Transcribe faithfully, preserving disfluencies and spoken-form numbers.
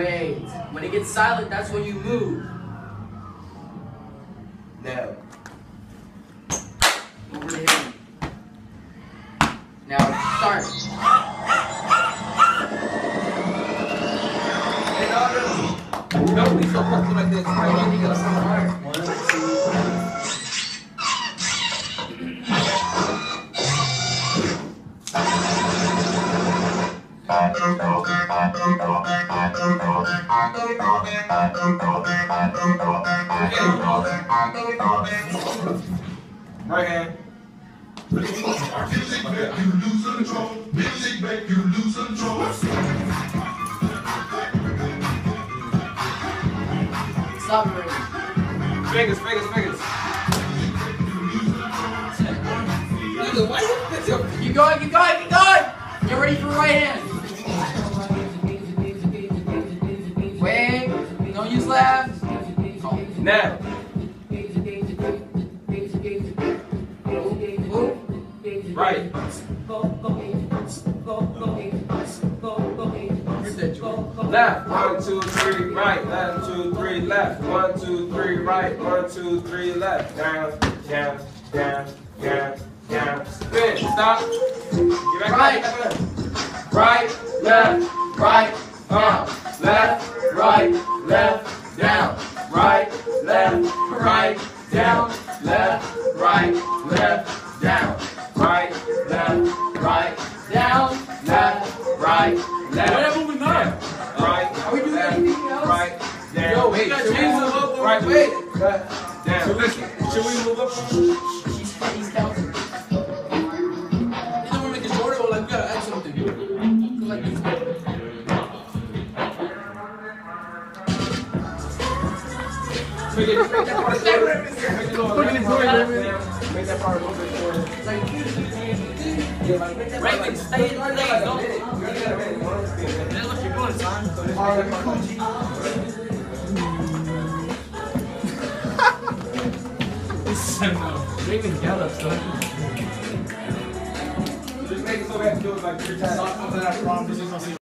Great. When it gets silent, that's when you move. Now. Over to him. Now start. Hey, no, no. Don't be so fucking like this. I know you gotta start hard. One, two, right hand. Music make you lose control. Music make you lose control. Stop it, Raymond. Fingers, fingers, fingers. Nigga, why you Keep going, keep going, keep going! Get ready for right hand. Wait, don't use left. Now. Right. Left. One, two, three, right. One, two, three, left. One, two, three, right. One, two, three, left. Down, down, down, down, down. Spin. Stop. Get back Right. up. Right, left, right, down. Left, right, left, down. Right, left, right, down. Left, right, left, down. Right, left, right, down. Left, right, left. We're not moving now. Right. Are we doing left, anything else? Right. Down. Yo, Wait, we gotta should we change move the up? look. Right. Wait. Left, down. So listen. Should we move up? He's, he's counting. Either we make it shorter or like we gotta add something. Like this. Make it, make that part shorter. Make it a little left part down. Make that part a little bit shorter. Yeah, like, make that part Raymond, stay in the lane, don't. You only got a minute. You want to spin. That's what you're doing, son. So just make that part. Raymond yelled, son. Just make it so that it feels like three times.